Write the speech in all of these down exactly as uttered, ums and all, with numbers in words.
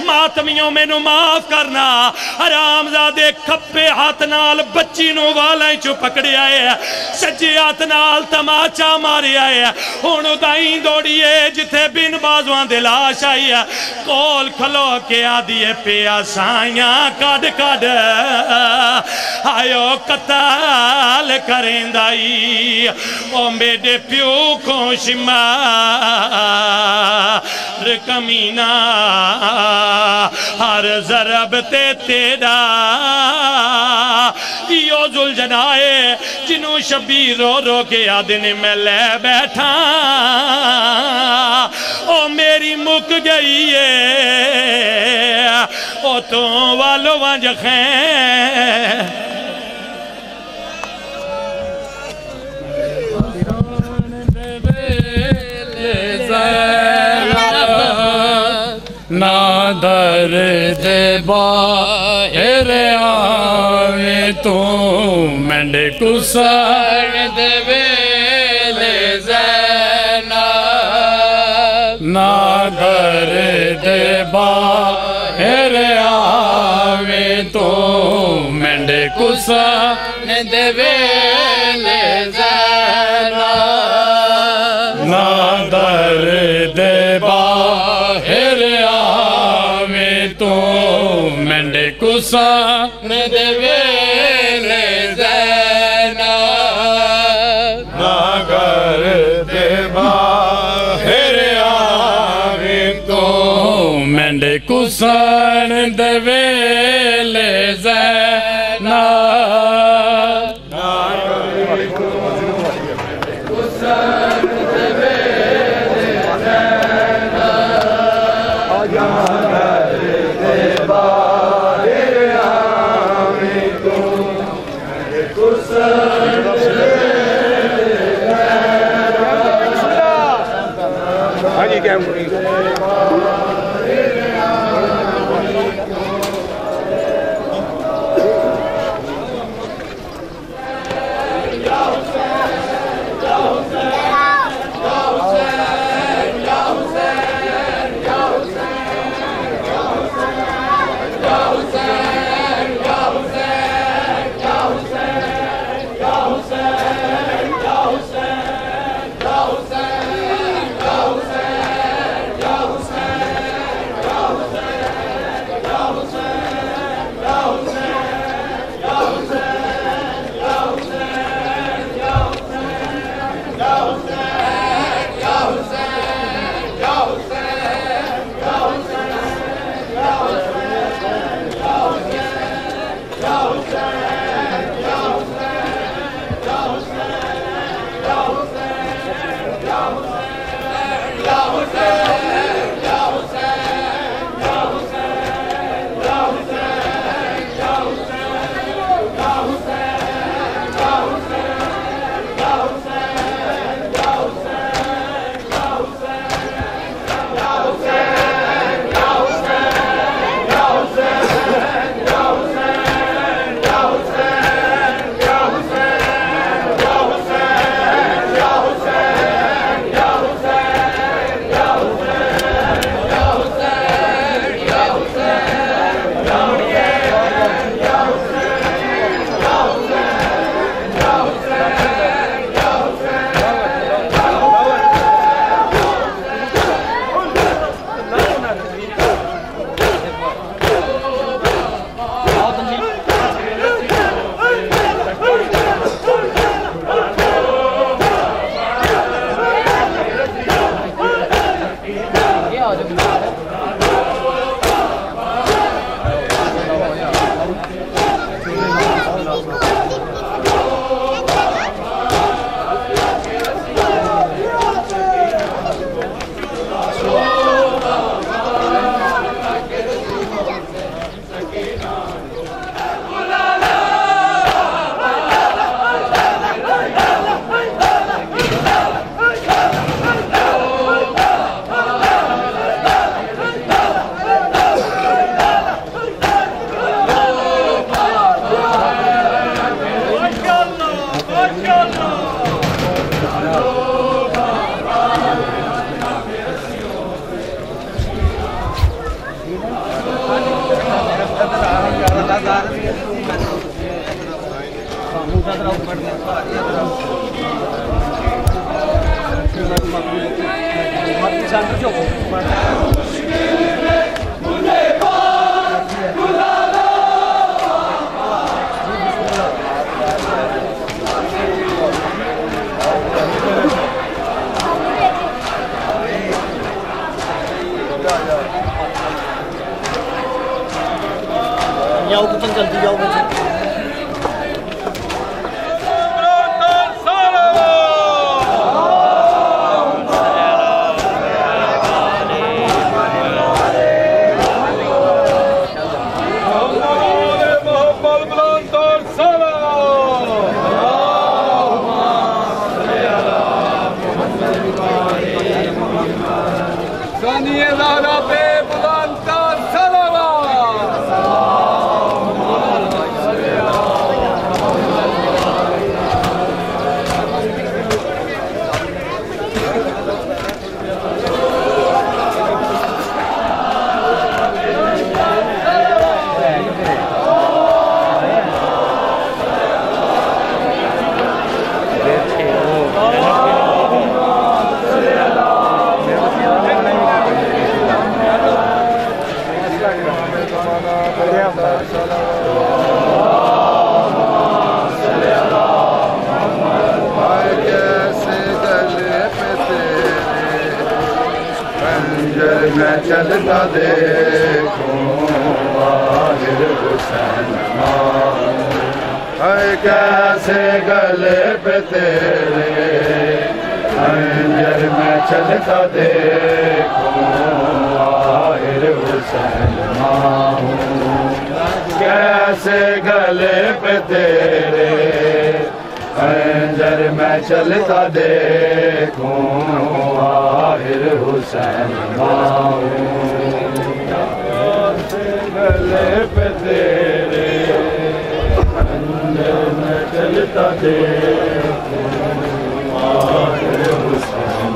मातमियों मैनू माफ करना। हरामजादे खप्पे हाथ नाल बच्ची नू वालां चो पकड़िया है, सज्जे हाथ नाल तमाचा मारिया है। हुण उदाई दौड़िए जिथे बिन बाजुआं दे लाश आई है, कोल खलो के आदिए पिया साइयां कड कड आयो कताल करेंदाई। ओ मेरे प्यो को शिमार कमीना हर जरब ते तेरा यो जुल जनाए जिन्हों शबीर रो रो के आदि ने मैं ले बैठा। ओ मेरी मुक गई है ओ तो वालो वंज खे ना दर्द बाहर आवे तू मेंढे कुसर देवेले ज़ैना। ना दर्द बाहर आवे तू मेंढे कुसर देवेले ज़ैना। ना दर्द बाहर आवे तो मेंढे कुसान देवेले ज़ैना। ना दर्द बाहर आवे तो मेंढे कुसान देवेले ज़ैना। जाओ पुत्र जल्दी जाओ बच्चे मैं चलता देखूं आहिर हुसैन है कैसे गले पे तेरे अंजर मैं चलता देखूं आहिर हुसैन कैसे गले पे तेरे अंजर मैं चलता देखूं आहिर हुसैन गले पे तेरे अंजर मैं चलता देखूं आहिर हुसैन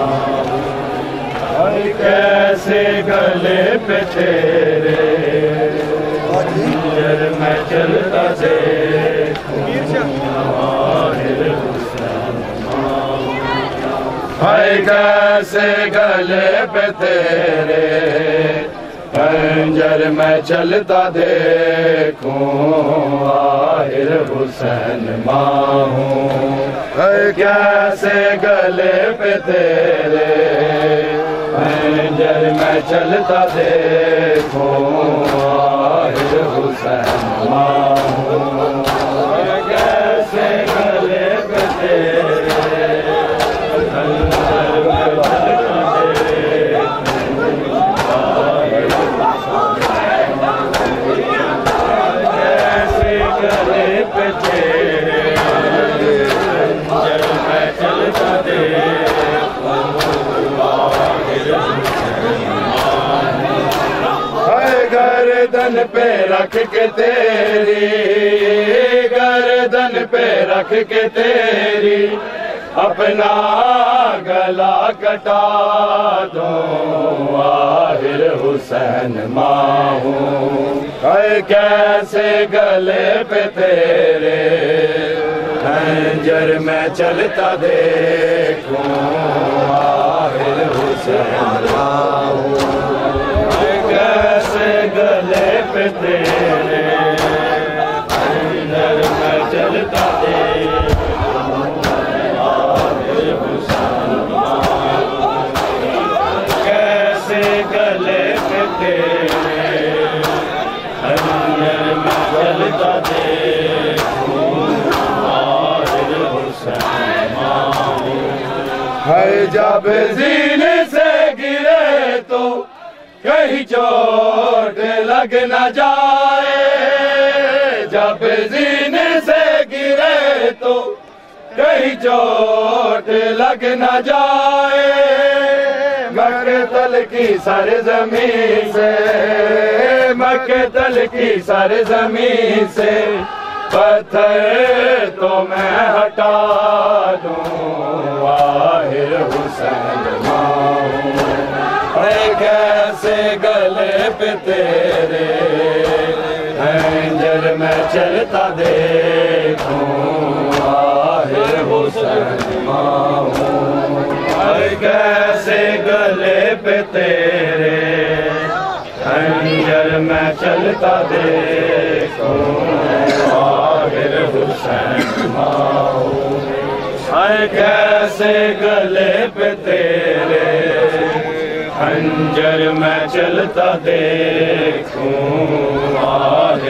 कैसे गले पे तेरे अंजर मैं चलता देखूं हाय कैसे गले पे तेरे अंजर मैं चलता देखूं आहिर हुसैन माहूं हाय कैसे गले पे तेरे अंजर मैं चलता देखूं आहिर हुसैन माहूं कैसे गले पे तेरे गर्दन पे रख के तेरी गर्दन पे रख के तेरी अपना गला कटा दो आहिर हुसैन माहूं कैसे गले पे तेरे अंजर मैं चलता देखूं आहिर हुसैन माहूं कैसे गले पे तेरे अंजर मैं चलता देखूं आहिर हुसैन कैसे गले पे तेरे अंजर मैं चलता देखूं आहिर हुसैन है जब जीने से गिरे तो कहीं चोट लग न जाए जब जीने से गिरे तो कहीं चोट लग न जाए मकतल की सरजमीन से मकतल की सरजमीन से पत्थर तो मैं हटा दूं आहिर हुसैन कैसे गले पे तेरे अंजर मैं चलता देखूं आहिर हुसैन कैसे गले पे तेरे अंजर मैं चलता देखूं आहिर हुसैन कैसे गले पे तेरे अंजर मैं चलता देखूं आहिर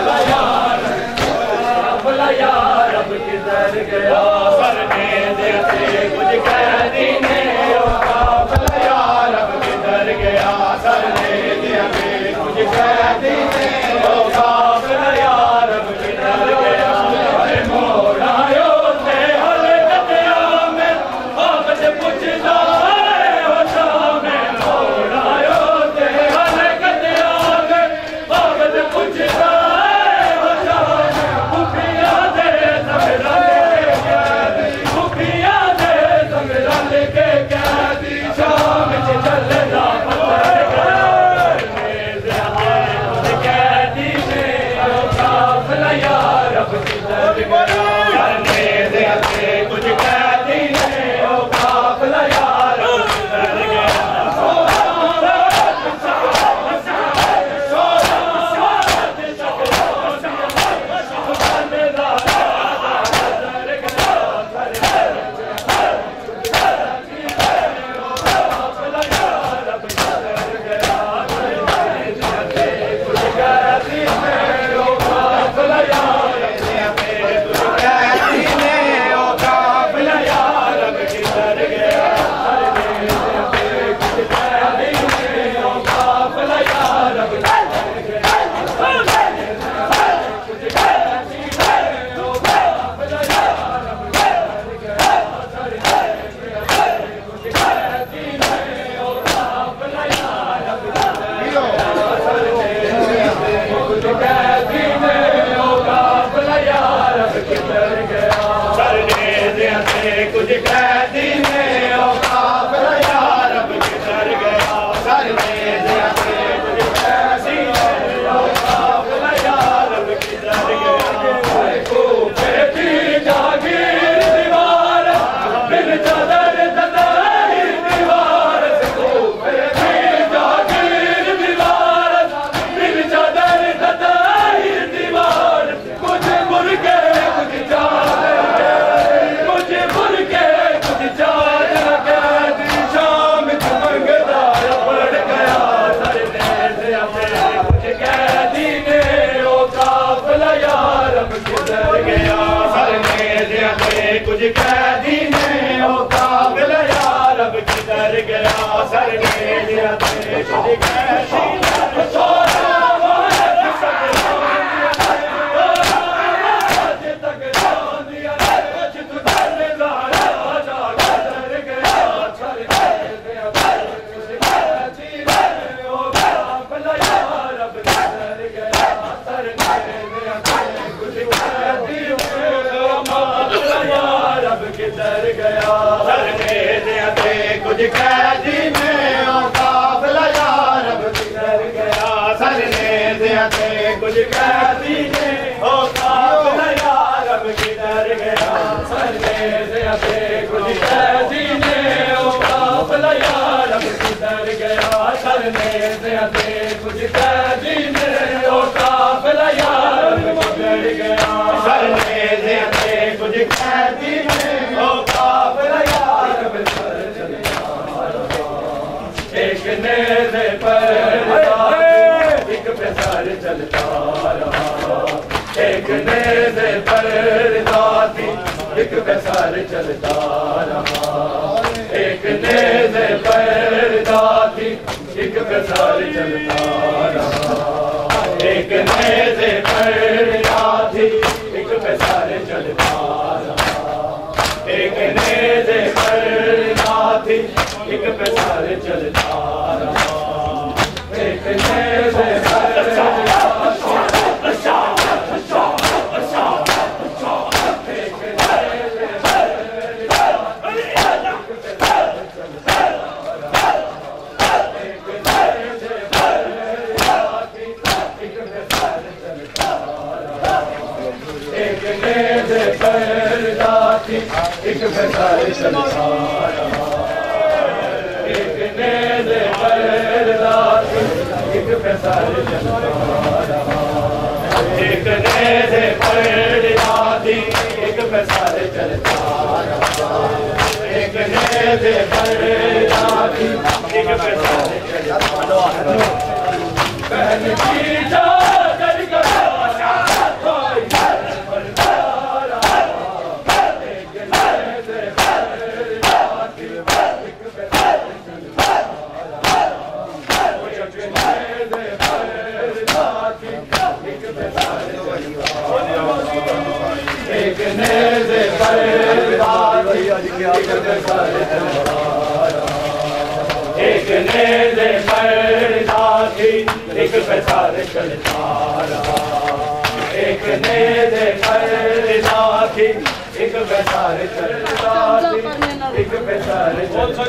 कैदी ने ओ काफिला यार अब किधर गया मोड़ आयो थे हल कटिया में आबद पुछदा है हो शामे मोड़ आयो थे हल कटिया में आबद पुछदा है हो शामे खुफिया दे संगरा लेके खुफिया दे संगरा लेके कैदी शाम च चलदा यार अब किधर करने दे कुछ कैदी ने ओ काफिला यार अब किधर गया कुछ कैदी ने ओ काफिला यार अब किधर गया करने दे कुछ कैदी ने ओ काफिला यार अब किधर गया को बेटी जागीर दीवार बिन चादर ददाई दीवार को बेटी जागीर दीवार बिन चादर ददाई दीवार कुछ मुर्गे कुछ चादर कुछ कैदी ने ओ काफिला यार अब किधर गया सरने दिया ते कुछ कैदी ने सोना वाला आज तक जान दिया कुछ तुझे लाया जा किधर गया सरने दिया कुछ कैदी ने ओ काफिला यार अब किधर गया सरने दिया कुछ कैदी यार अब किधर गया सरने दे कुछ कैदी ने ओ काफिला यार अब किधर गया सरने दे कुछ कैदी ने ओ काफिला यार अब किधर गया सरने दे कुछ कैदी ने ओ काफिला यार अब किधर गया सरने दे कुछ कैदी ने ओ काफिला यार अब किधर गया सरने दे कुछ कैदी ने ओ काफिला यार अब एक नेज़े पर एक पैसार चलता रहा एक नेज़े पर दाती एक पैसार चलता रहा एक नेज़े पर दाती एक पैसार चलता रहा एक नेज़े पर दाती एक पैसार चलता रहा एक नेज़े पर दाती एक पैसार चलता रहा एक नेज़े पर एक पैसार चलता रहा एक नेज़े पर दाती एक पैसार चलता रहा एक नेज़े पर दाती एक पैसार चलता रहा एक नेज़े पर दाती एक पैसार चलता रहा बहन की चादर का एक बेसारे चलतारा एक नेज़े पर्दा थी एक बेसारे चलतारा एक नेज़े पर्दा थी एक बेसारे चलता थी एक बेसारे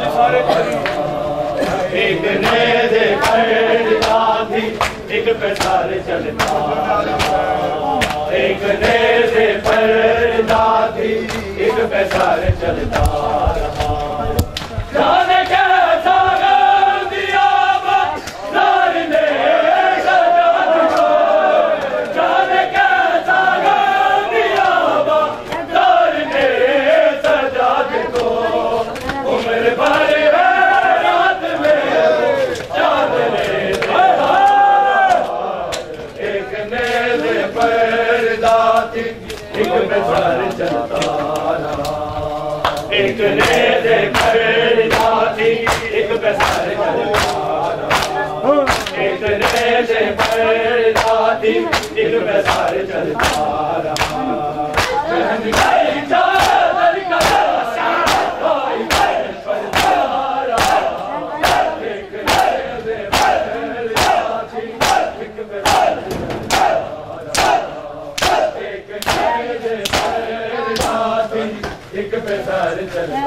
एक नेज़े पर्दा थी एक बेसारे चलता एक नेज़े पर्दा थी एक बेसारे चलता जाने कैसा गम दिया बाजार ने सजाद को जाने कैसा गम दिया बाजार ने सजाद को उम्र भर है रात में चाँद ने देखा एक नेज़े पर्दा थी एक बेसारे चलता एक नेज़े पर्दा थी एक बेसारे चलता एक नेज़े पर्दा थी एक बेसारे चलता एक बेसारे चलता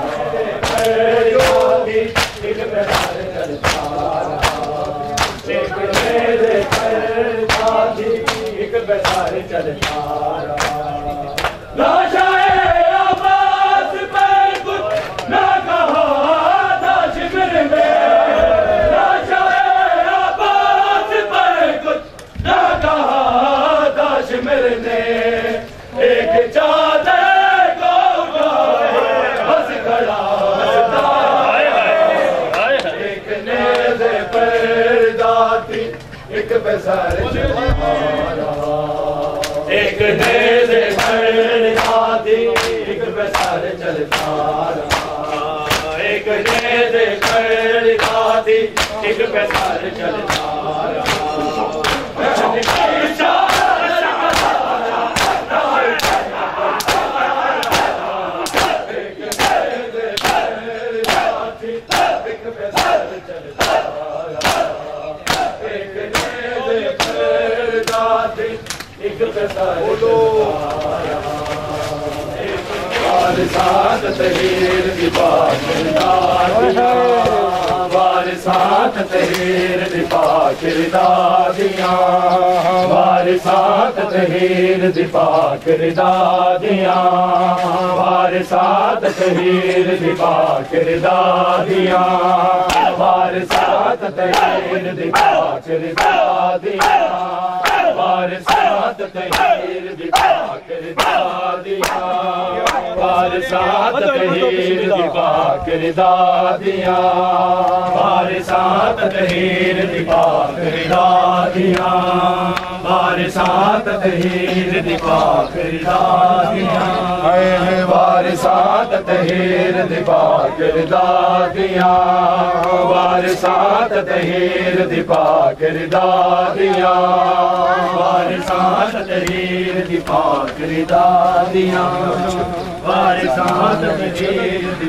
एक बेसारे चलता एक नेज़े पर्दा थी एक बेसारे चलता लाशाए अब्बास पर कुछ न कहा था शिविर में लाशाए अब्बास पर कुछ न कहा था शिविर ने एक चादर एक बेसारे चलतारा एक नेज़े पर्दा थी एक बेसारे चलतारा एक नेज़े पर्दा थी एक बेसारे चलतारा वारिसात तहीर दी पाकिरदादियां वारिसात तहीर दी पाकिरदादियां वारिसात तहीर दी पाकिरदादियां वारिसात तहीर दी पाकिरदादियां वारिसात तहीर दी पाकिरदादियां वारिसात तहीर दी पाकिरदादियां वारिसात तहीर दी पाकिरदादियां वारिसात तहीर दी पाकिरदादियां वारिसात तहीर दी पाकिरदादियां वारिसात तहीर दी पाकिरदादियां वारिसात तहीर दी पाकिरदादियां वारिसात तहीर दी पाकिरदादियां वारिसात तहीर दी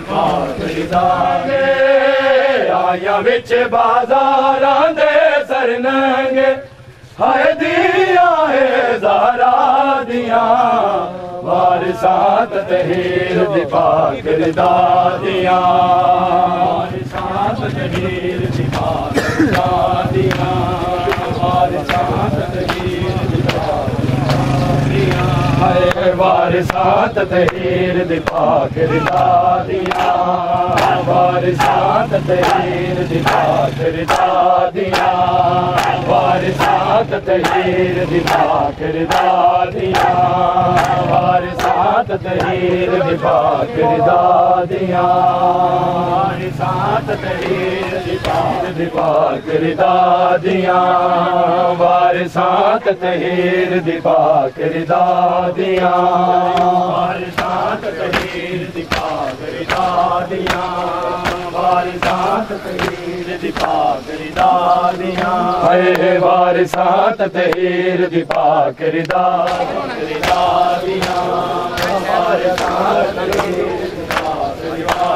पाकिरदादियां आया विच बाजारां दे सरनंगे हाय दिया है ज़हरा दियां वारिसात तहीर दी पाकिरदादियां वारिसात तहीर दी पाकिरदादियां वारिसात तहीर दी पाकिरदादियां हाय वारिसात तहीर दी पाकिरदादियां वारिसात तहीर दी पाकिरदादियां वारिसात तहीर दी पाकिरदादियां वारिसात तहीर दी पाकिरदादियां वारिसात तहीर दी पाकिरदादियां वारिसात तहीर दी पाकिरदादियां वारिसात तहीर दी पाकिरदादियां वारिसात तहीर दी पाकिरदादियां हाय वारिसात तहीर दी पाकिरदादियां वारिसात तहीर दी पाकिरदादियां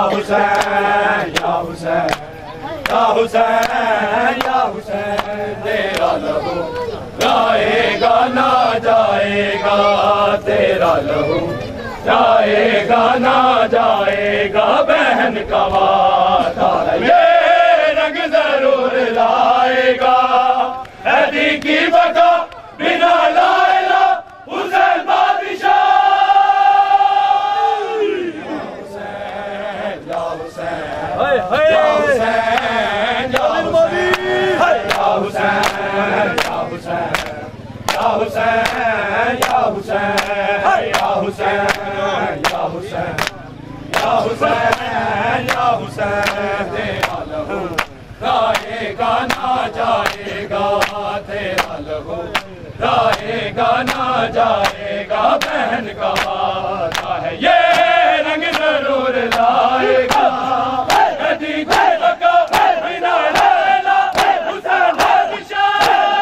हुसैन या हुसैन या हुसैन या हुसैन तेरा लहू जाएगा ना जाएगा तेरा लहू जाएगा ना जाएगा बहन का वादा ये रंग जरूर लाएगा हैदी की बका बिना लाएला हुसैन बादशाह या हुसैन या हुसैन या हुसैन या हुसैन या हुसैन या हुसैन या हुसैन या हुसैन या हुसैन या हुसैन या हुसैन तेरा लहू जाएगा ना जाएगा तेरा लहू जाएगा ना जाएगा बहन का वादा है ये रंग जरूर लाएगा यदि का बिना लैला हुसैन बादशाह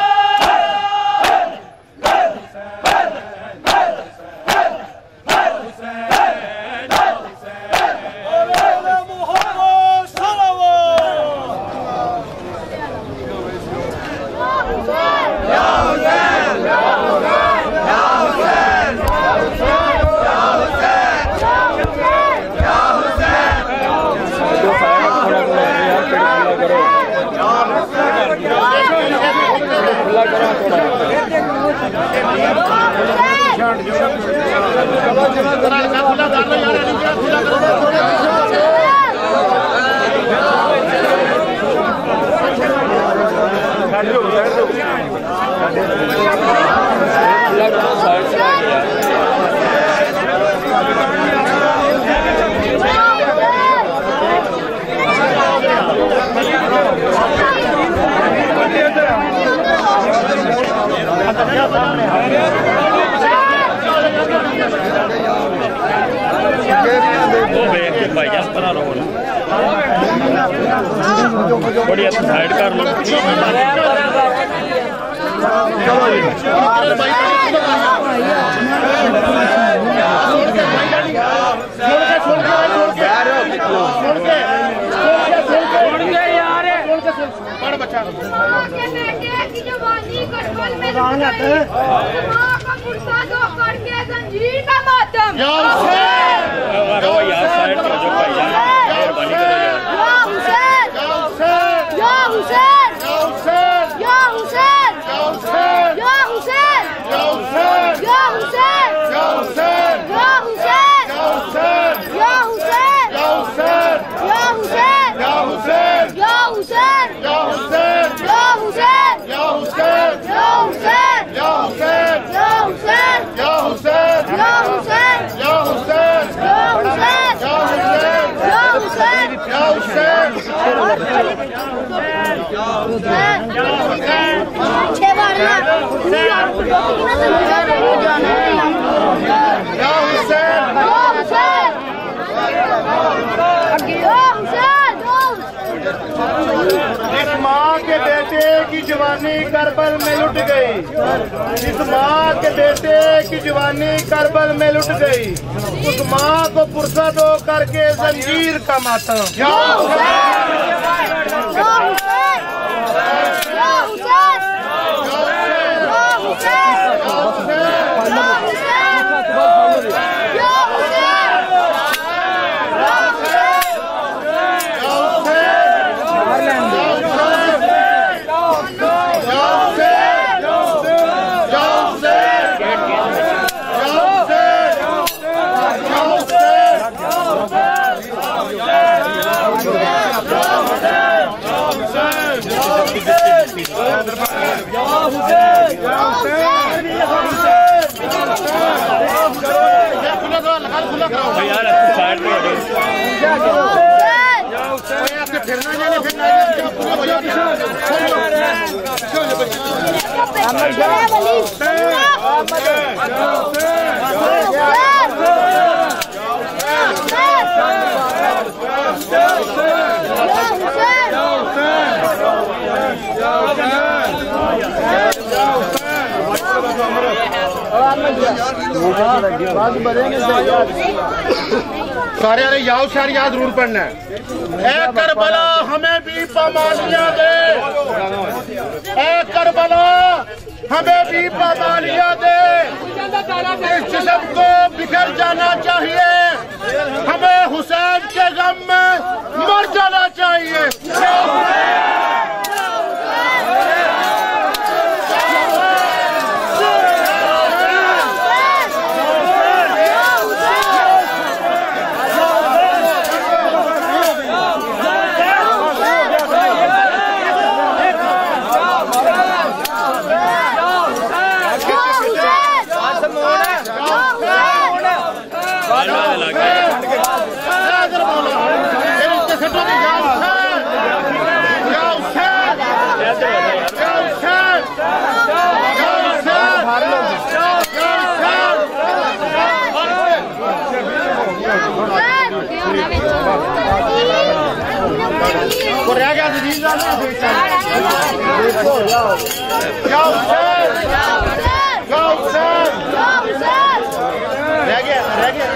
थोड़ी साइड कर लो जिस माँ के बेटे की जवानी करबल में लुट गई, जिस माँ के बेटे की जवानी करबल में लुट गई, उस माँ को फुर्सत हो करके जंजीर का मातम। सारे ने याद शार याद जरूर पढ़ना है। ए करबला हमें भी पामालियां दे, ए करबला हमें भी पामालियां दे, इस जिस्म को बिखर जाना चाहिए, हमें हुसैन के गम में मर जाना चाहिए। रह गया रह गया रह गया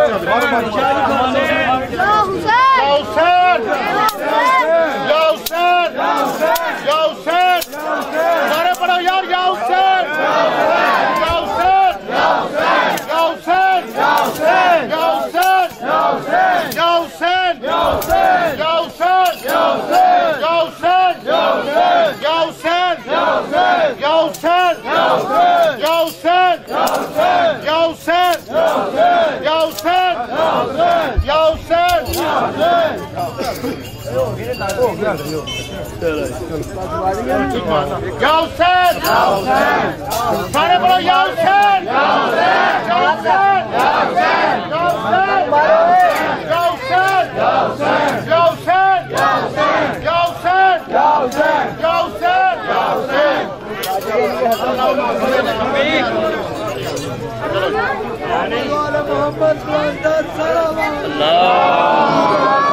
सारे पढ़ो यार या हुसैन या हुसैन या हुसैन या हुसैन या हुसैन या हुसैन या हुसैन या हुसैन या हुसैन या हुसैन या हुसैन या हुसैन या हुसैन या हुसैन या हुसैन या हुसैन या हुसैन या हुसैन सारे बोलो या हुसैन या हुसैन या हुसैन या हुसैन या हुसैन या हुसैन या हुसैन या हुसैन या हुसैन या हुसैन या हुसैन या हुसैन अल्लाह